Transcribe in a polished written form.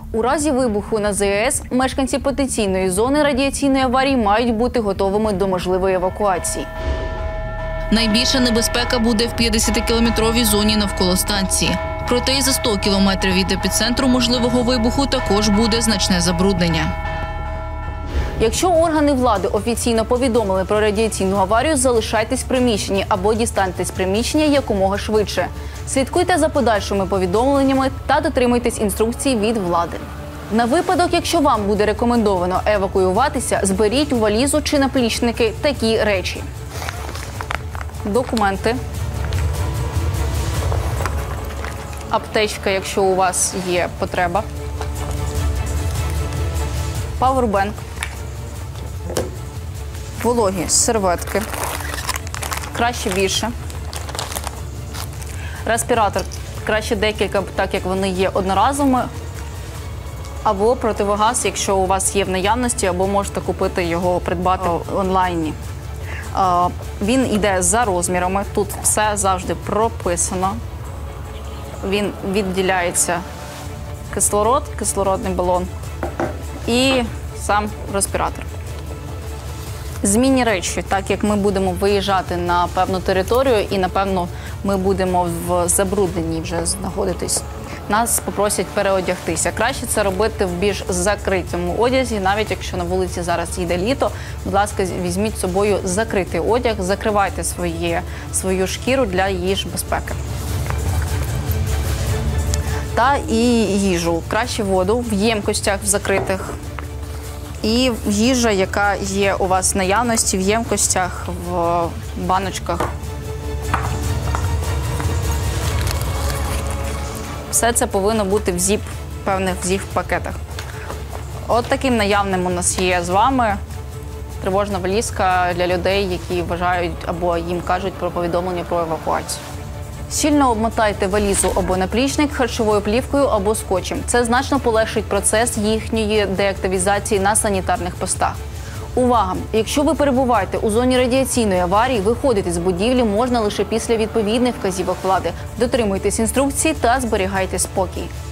У разі вибуху на ЗАЕС мешканці потенційної зони радіаційної аварії мають бути готовими до можливої евакуації. Найбільша небезпека буде в 50-кілометровій зоні навколо станції. Проте і за 100 кілометрів від епіцентру можливого вибуху також буде значне забруднення. Якщо органи влади офіційно повідомили про радіаційну аварію, залишайтесь в приміщенні або дістаньтесь з приміщення якомога швидше. Слідкуйте за подальшими повідомленнями та дотримуйтесь інструкцій від влади. На випадок, якщо вам буде рекомендовано евакуюватися, зберіть у валізу чи наплічники такі речі. Документи. Аптечка, якщо у вас є потреба. Павербенк. Вологі серветки. Краще більше. Респіратор. Краще декілька, так як вони є одноразовими. Або противогаз, якщо у вас є в наявності, або можете купити його, придбати в онлайні. Він йде за розмірами. Тут все завжди прописано. Він відділяється кислород, кислородний балон і сам респіратор. Змінні речі, так як ми будемо виїжджати на певну територію і, напевно, ми будемо в забрудненні вже знаходитись. Нас попросять переодягтися. Краще це робити в більш закритому одязі, навіть якщо на вулиці зараз йде літо. Будь ласка, візьміть з собою закритий одяг, закривайте свою шкіру для її ж безпеки. Та і їжу. Краще воду в ємкостях в закритих. І їжа, яка є у вас в наявності, в ємкостях, в баночках. Все це повинно бути в певних зіп-пакетах. От таким наявним у нас є з вами тривожна валізка для людей, які вважають або їм кажуть про повідомлення про евакуацію. Щільно обмотайте валізу або наплічник харчовою плівкою або скотчем. Це значно полегшить процес їхньої деактивізації на санітарних постах. Увага! Якщо ви перебуваєте у зоні радіаційної аварії, виходити з будівлі можна лише після відповідних вказівок влади. Дотримуйтесь інструкцій та зберігайте спокій.